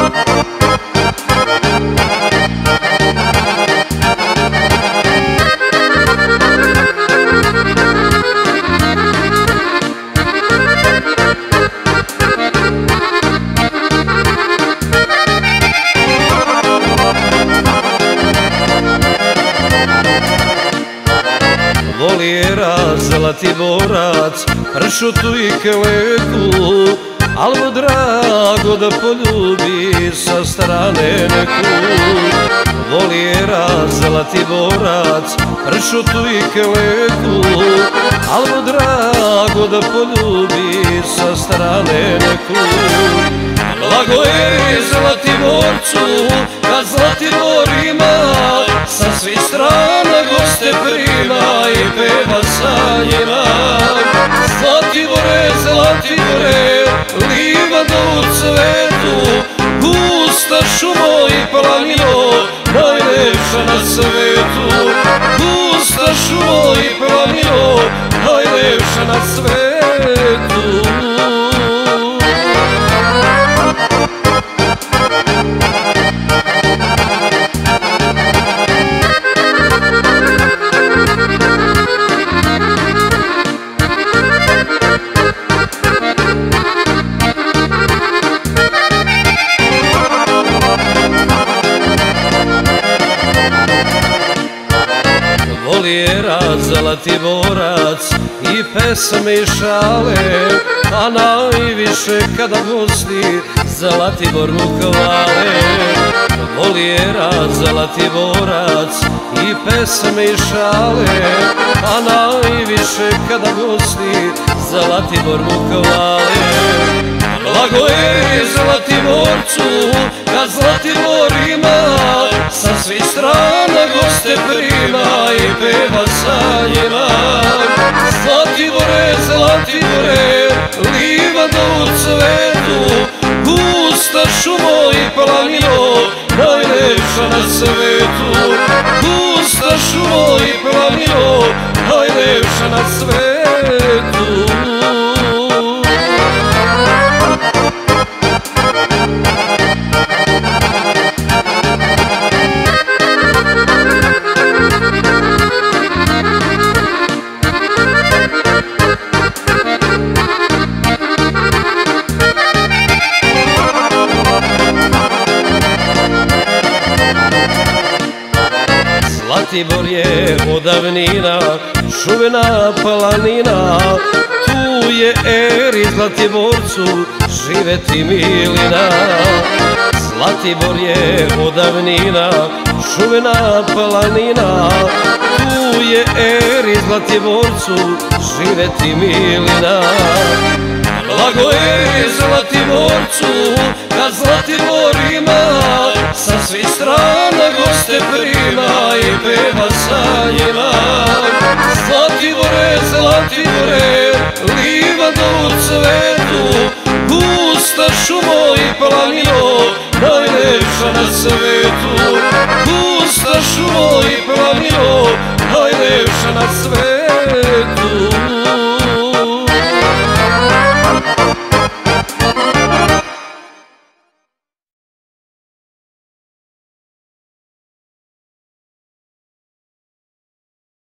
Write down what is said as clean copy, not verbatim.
Volijera, Zlatiborac, pršutu i keleku, al mu drago da poljubi sa strane neku. Volijera, Zlatiborac, pršutu i keleku, al mu drago da poljubi sa strane neku. Blago je Zlatiborcu, kad Zlatibor ima, sa svih strana goste prima i peva sa njima. Zlatibore, Zlatibore, livado u cvetu, gusta šumo i planino, najlepša na svetu. Gusta šumo i planino, najlepša na svetu. Volijera, Zlatiborac i pesme i šale, a najviše kada gosti Zlatibor mu hvale. Volijera, Zlatiborac i pesme i šale, a najviše kada gosti Zlatibor mu hvale. Blago je Zlatiborcu, kad Zlatibor ima, sa svih strana goste prima i peva sa njima. Zlatibore, Zlatibore, livado u cvetu, gusta šumo i planino, najlepša na svetu. Gusta šumo i planino, najlepša na svetu. Zlatibor je odavnina, šuvena planina, tu je eri Zlatiborcu živeti milina. Zlatibor je odavnina, šuvena planina, tu je eri Zlatiborcu živeti milina. Blago je Zlatiborcu, kad Zlatibor ima, sa svih strana goste prima i peva sa njima. Zlatibore, Zlatibore, livado u cvetu, gusta šumo i planino, najlepša na svetu. Gusta šumo i planino, najlepša na svetu.